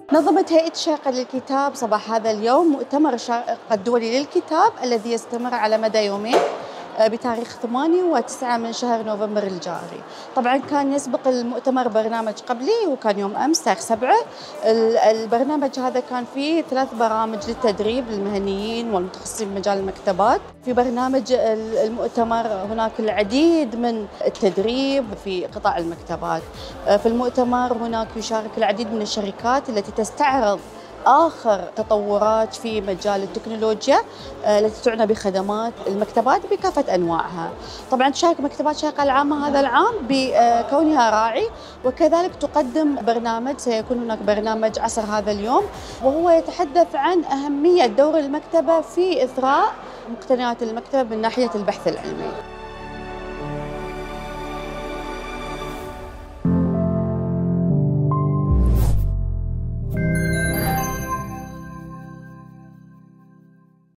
نظمت هيئة الشارقة للكتاب صباح هذا اليوم مؤتمر الشارقة الدولي للكتاب الذي يستمر على مدى يومين بتاريخ 8 و9 من شهر نوفمبر الجاري. طبعا كان يسبق المؤتمر برنامج قبلي وكان يوم أمس تاريخ 7. البرنامج هذا كان فيه 3 برامج للتدريب للمهنيين والمتخصصين بمجال المكتبات. في برنامج المؤتمر هناك العديد من التدريب في قطاع المكتبات. في المؤتمر هناك يشارك العديد من الشركات التي تستعرض آخر تطورات في مجال التكنولوجيا التي تعنى بخدمات المكتبات بكافة أنواعها. طبعاً تشارك مكتبات الشارقة العامة هذا العام بكونها راعي، وكذلك تقدم برنامج، سيكون هناك برنامج عصر هذا اليوم، وهو يتحدث عن أهمية دور المكتبة في إثراء مقتنيات المكتبة من ناحية البحث العلمي.